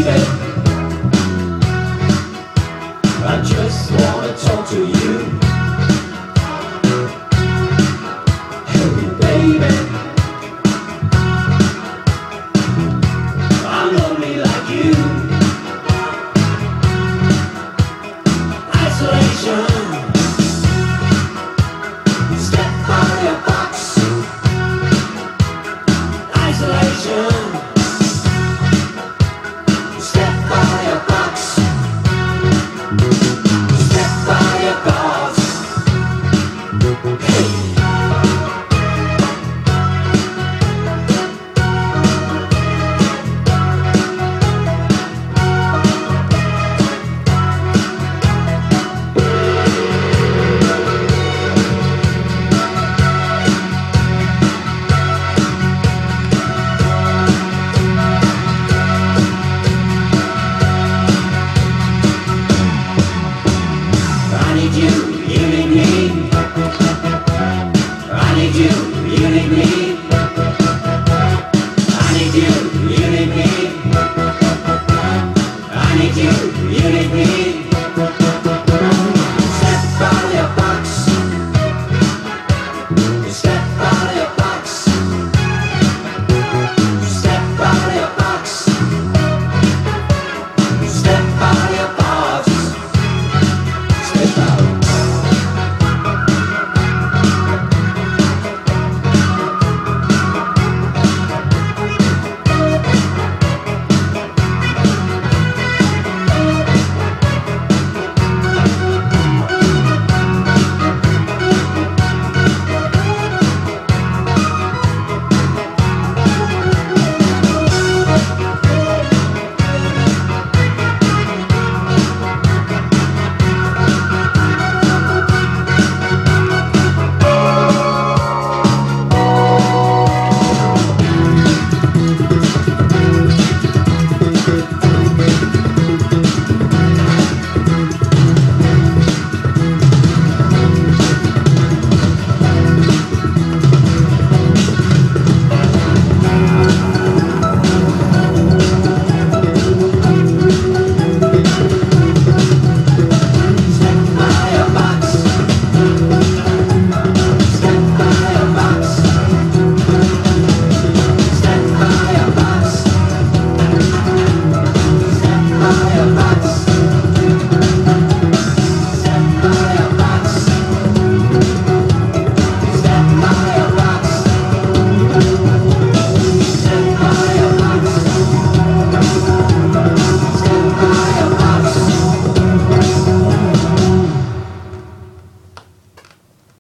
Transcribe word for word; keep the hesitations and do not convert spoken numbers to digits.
baby. I just wanna talk to you. Hey baby, I'm lonely like you. Isolation. Step out of your box. Isolation. Step out of your box. Step out of your box. Hey. I need you, you need me. I need you, you need me. I need you, you need me. I need you, you need me.